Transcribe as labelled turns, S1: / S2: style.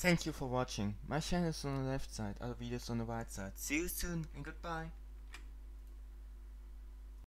S1: Thank you for watching. My channel is on the left side, other videos on the right side. See you soon and goodbye.